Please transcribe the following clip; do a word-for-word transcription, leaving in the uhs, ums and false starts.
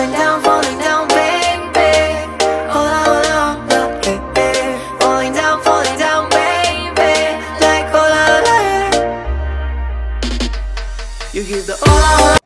falling down, falling down, baby. Hold on, hold on, look, eh, eh. Falling down, falling down, baby. Like, hold on, eh. You hear the oh.